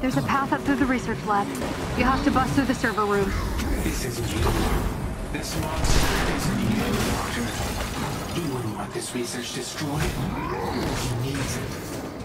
There's a path up through the research lab. You have to bust through the server room. This isn't you. This monster isn't you, Doctor. You wouldn't want this research destroyed. He needs it.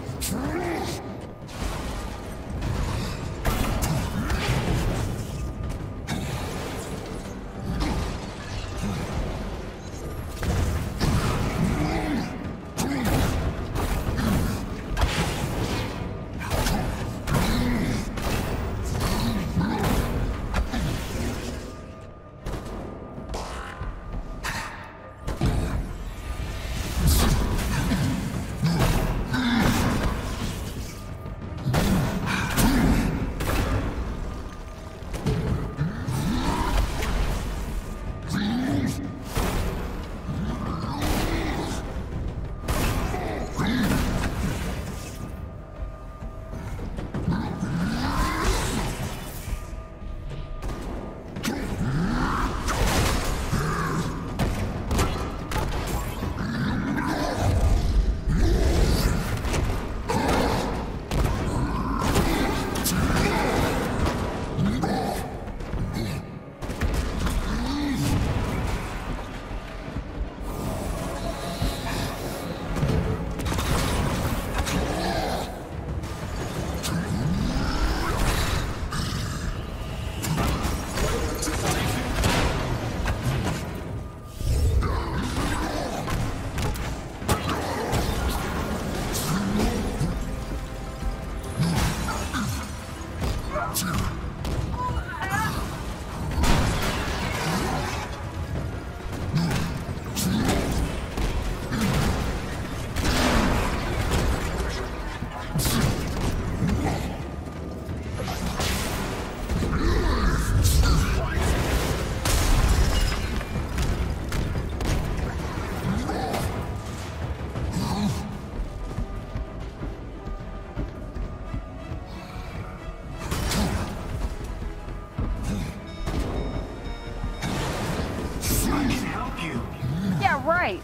Right.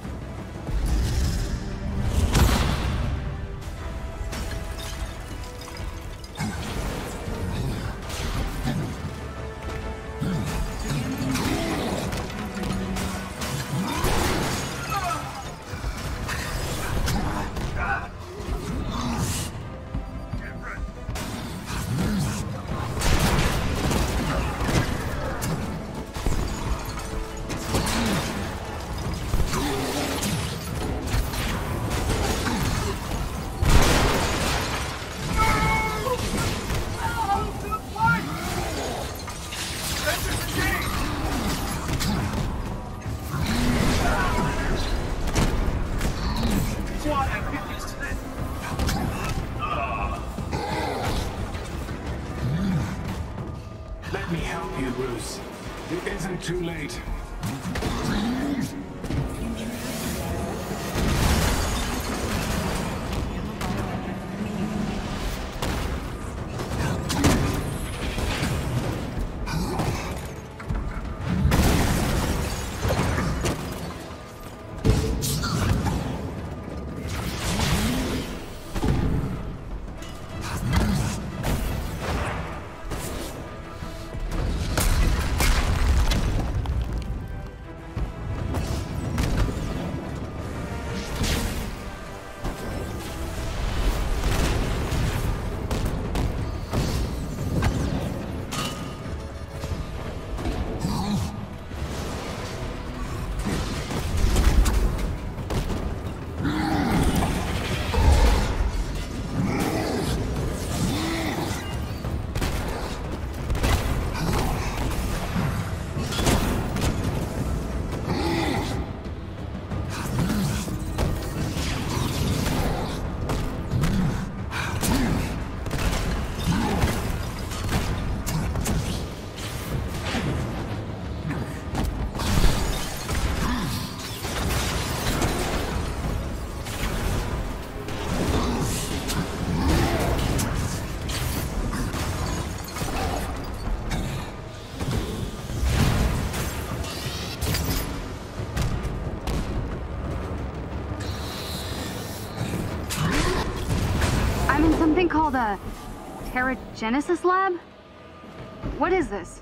Let me help you, Bruce. It isn't too late. I'm in something called a Paragenesis lab? What is this?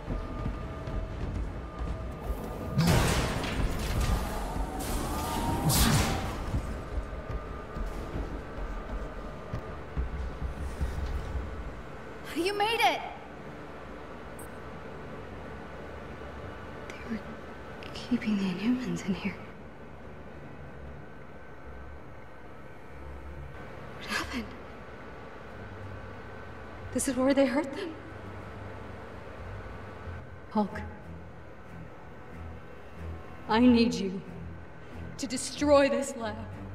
You made it! They were keeping the Inhumans in here. What happened? This is where they hurt them? Hulk. I need you to destroy this lab.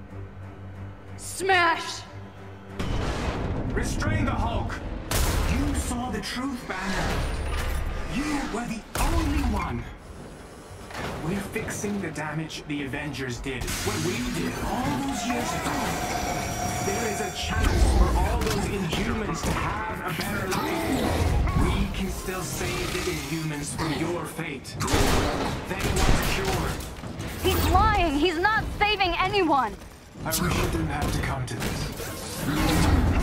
Smash! Restrain the Hulk! You saw the truth, Banner. You were the only one. We're fixing the damage the Avengers did, what we did all those years ago. There is a chance for all those Inhumans to have a better life. We can still save the Inhumans from your fate. They want a cure. He's lying! He's not saving anyone! I wish it didn't have to come to this.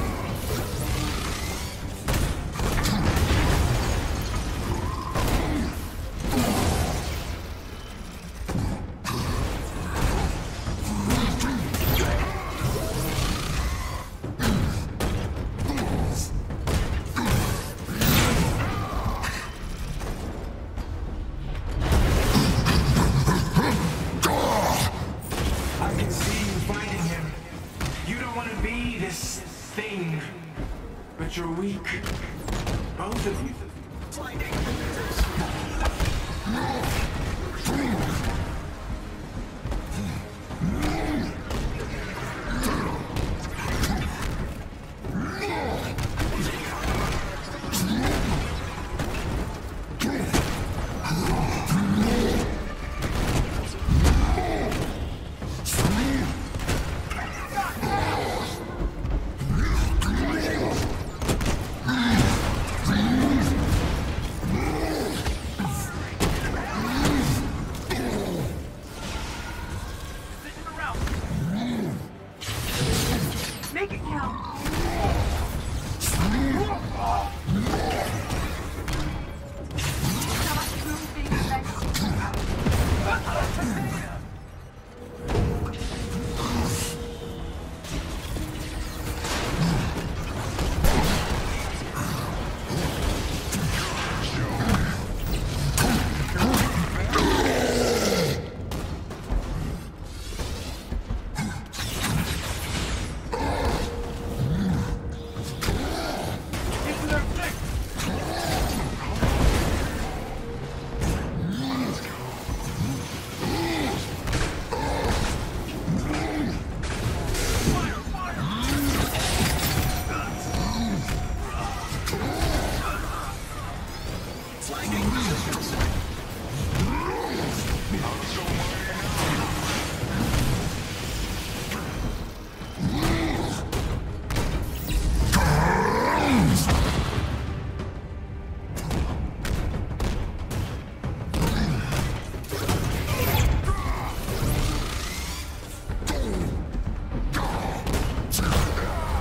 But you're weak. Both of you.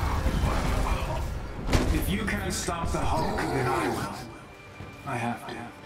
If you can't stop the Hulk, then I will. I have to.